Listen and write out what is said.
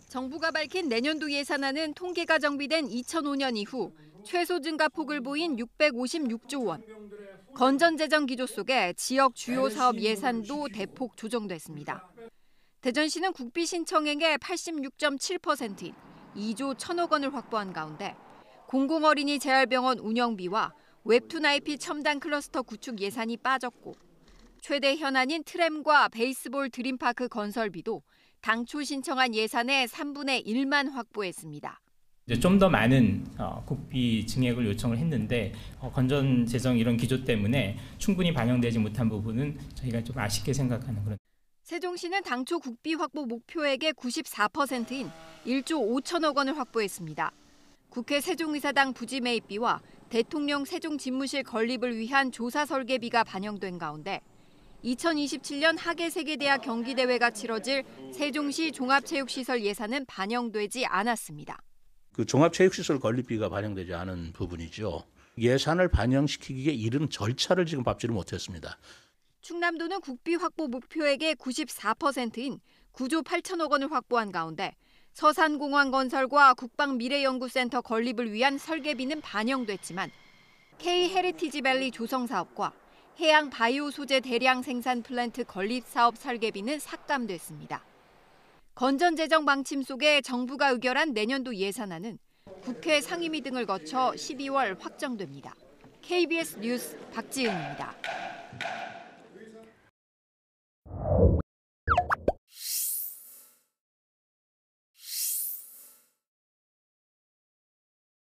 정부가 밝힌 내년도 예산안은 통계가 정비된 2005년 이후 최소 증가폭을 보인 656조 원. 건전재정 기조 속에 지역 주요 사업 예산도 대폭 조정됐습니다. 대전시는 국비 신청액의 86.7%인 2조 1,000억 원을 확보한 가운데 공공어린이 재활병원 운영비와 웹툰 IP 첨단 클러스터 구축 예산이 빠졌고 최대 현안인 트램과 베이스볼 드림파크 건설비도 당초 신청한 예산의 3분의 1만 확보했습니다. 좀 더 많은 국비 증액을 요청을 했는데 건전 재정 이런 기조 때문에 충분히 반영되지 못한 부분은 저희가 좀 아쉽게 생각하는 그런. 세종시는 당초 국비 확보 목표액의 94%인 1조 5천억 원을 확보했습니다. 국회 세종의사당 부지 매입비와 대통령 세종집무실 건립을 위한 조사 설계비가 반영된 가운데 2027년 하계세계대학 경기대회가 치러질 세종시 종합체육시설 예산은 반영되지 않았습니다. 그 종합체육시설 건립비가 반영되지 않은 부분이죠. 예산을 반영시키기에 이른 절차를 지금 밟지를 못했습니다. 충남도는 국비 확보 목표액의 94%인 9조 8천억 원을 확보한 가운데 서산공항 건설과 국방미래연구센터 건립을 위한 설계비는 반영됐지만 K-헤리티지밸리 조성 사업과 해양 바이오 소재 대량 생산 플랜트 건립 사업 설계비는 삭감됐습니다. 건전재정 방침 속에 정부가 의결한 내년도 예산안은 국회 상임위 등을 거쳐 12월 확정됩니다. KBS 뉴스 박지은입니다.